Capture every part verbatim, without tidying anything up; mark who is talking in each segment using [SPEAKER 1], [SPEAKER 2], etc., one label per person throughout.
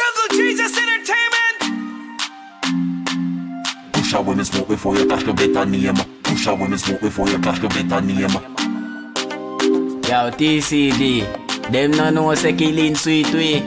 [SPEAKER 1] Jungle Jesus Entertainment.
[SPEAKER 2] Push out when you smoke before you clash the better name. Push out when you smoke before you clash the better name.
[SPEAKER 3] Yo, T C G, them no know say killing sweet way.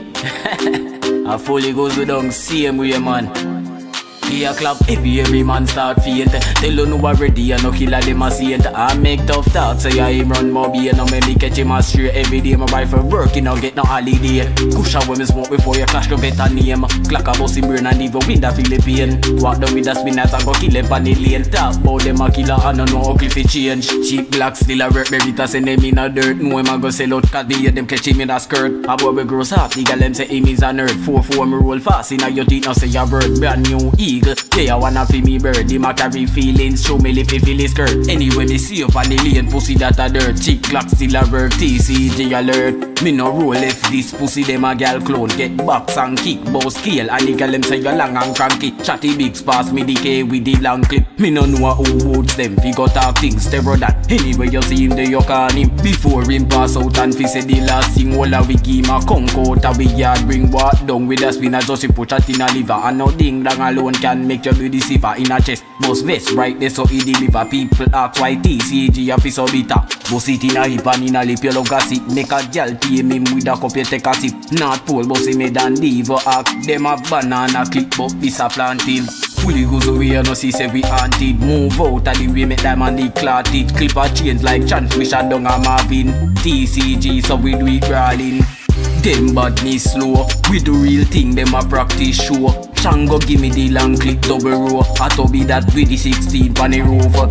[SPEAKER 3] I fully goes with them same way, man. Here clap heavy, every man start faint. Tell you no already, and no killer them a saint. I make tough talks, say I him run mobby. And now me me catch him a straight every day. My buy for work, you know get no holiday. Push out when me smoke before you clash the better name. Clock a bust him brain and leave a window feel the pain. Walk down with a spinners and go kill him on the lane. Talk about them a killer and no know how cliff it change. Cheap black still a work, Berita send them in a dirt. No him a go sell out, cause me them catch him in a skirt. A boy we gross half, the girl them say him is a nerd. Four four me roll fast, in a your teeth now say a bird. Brand new eagle. Yeah, I wanna feel me bird. Him a carry feelings, show me if he feel his skirt. Anyway, me see up on the lane, pussy that a dirt. Chick clock still a work, T C G alert. Me no roll if this pussy them a gal clone. Get box and kick, bow scale. And the gal them say you long and cranky. Chatty bigs pass me the K with the long clip. Me no know who votes them, fi go talk things, terror that. Anyway, you see him there, you can him. Before him pass out and fi say the last thing. All a we give him a conk out a we yard. Bring what down with a spinner, just to put chat in a liver. And no ding dong alone can make you do the deceiver. In a chest, boss vest right there so he deliver. People ask why T C G a fi so bitter. Boss it in a hip and in a lip, you love gossip. Make a gal tame him with a cup, you take a sip. Not pole, boss he made and leave a act. Them a banana clip, but this a planting. Fully goes away and no see say we haunted. Move out of the way, make them and the clot it. Clip a change like transmission down a Marvin. T C G so we do it brawling. Them badness slow, we do real thing, them a practice show. Shango give me the long clip double row. I to be that with the sixteen pan a rover.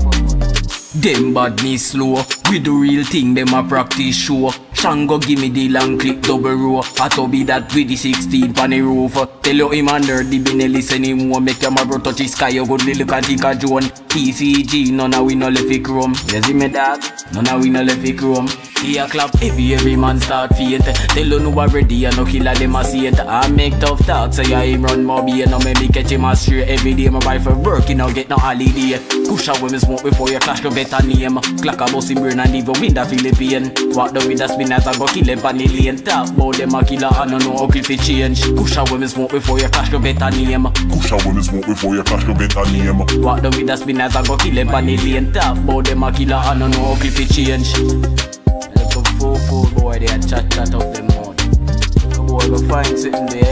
[SPEAKER 3] Them badness slow, we do real thing, them a practice show. Shango give me the long clip double row. I to be that with the sixteen pan a rover. Tell you him under the bin listen him won't make your bro touch the sky. You good look and think a drone. T C G, none of we no left it chrome. You see me dog? None of we no left it chrome. Here clap heavy, every man start faint. Tell you no already, and no killer them a saint. I make tough talks, say I him run mobby. And now me me catch him a straight every day. My buy for work, you know get no holiday. Push out when me smoke before you clash the better name. Clock a bust him brain and leave a window feel the pain. Walk down with a spinners and go kill him on the lane. Talk about them a killer and no know how cliff it change. Push out when me smoke before you clash the better name.
[SPEAKER 2] Push out when you smoke before you clash the better name.
[SPEAKER 3] Walk down with a spinners and go kill him on the lane. Talk about them a killer and no know how cliff it change. Fool fool boy, they a chat chat up them mouth. Boy, go find something there.